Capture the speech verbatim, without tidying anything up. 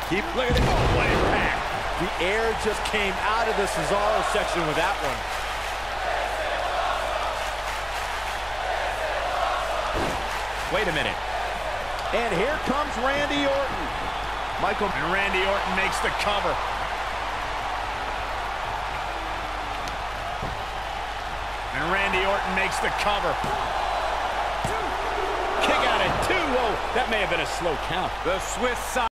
Keep, look at it. Oh, what impact. The air just came out of the Cesaro section with that one. Wait a minute. And here comes Randy Orton. Michael and Randy Orton makes the cover. And Randy Orton makes the cover. Kick out at two. Whoa, that may have been a slow count. The Swiss side.